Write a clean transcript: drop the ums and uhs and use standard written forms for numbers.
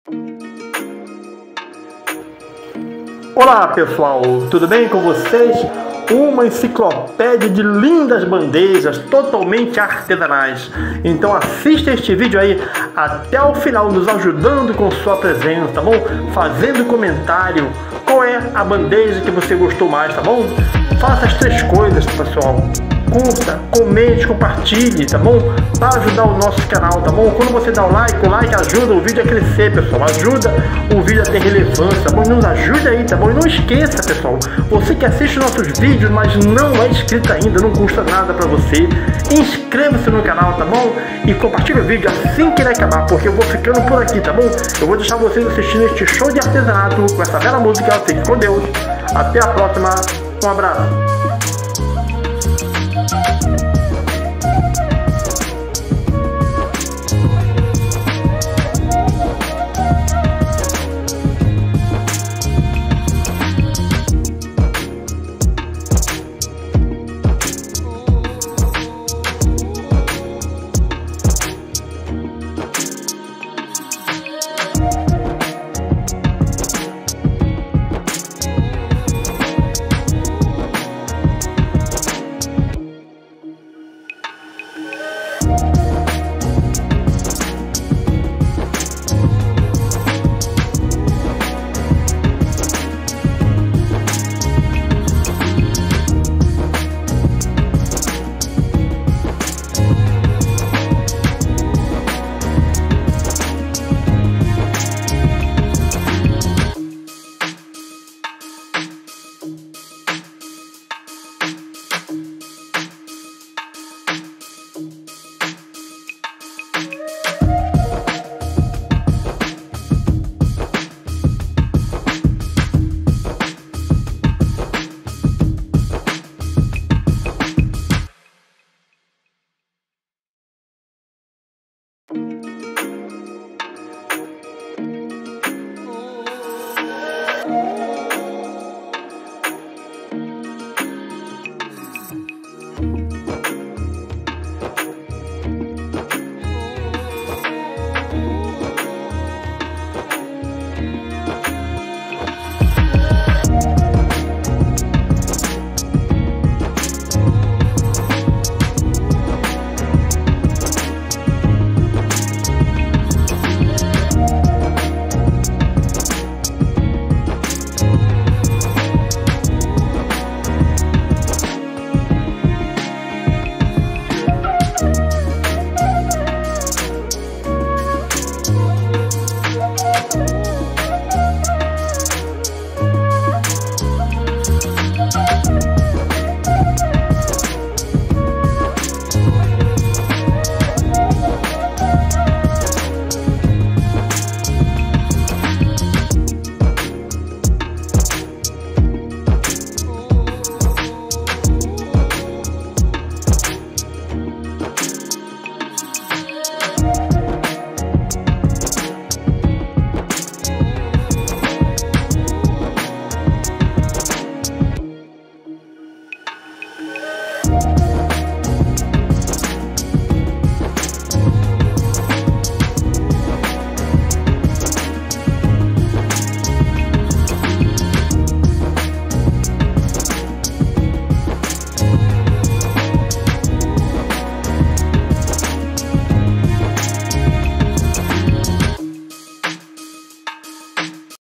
Olá pessoal, tudo bem com vocês? Uma enciclopédia de lindas bandejas totalmente artesanais. Então assista este vídeo aí até o final, nos ajudando com sua presença, tá bom? Fazendo comentário, qual é a bandeja que você gostou mais, tá bom? Faça as três coisas, pessoal. Curta, comente, compartilhe, tá bom? Para ajudar o nosso canal, tá bom? Quando você dá o like ajuda o vídeo a crescer, pessoal. Ajuda o vídeo a ter relevância, tá bom? Nos ajude aí, tá bom? E não esqueça, pessoal, você que assiste nossos vídeos, mas não é inscrito ainda, não custa nada pra você. Inscreva-se no canal, tá bom? E compartilhe o vídeo assim que ele acabar, porque eu vou ficando por aqui, tá bom? Eu vou deixar vocês assistindo este show de artesanato com essa bela música. Fique com Deus. Até a próxima. Um abraço.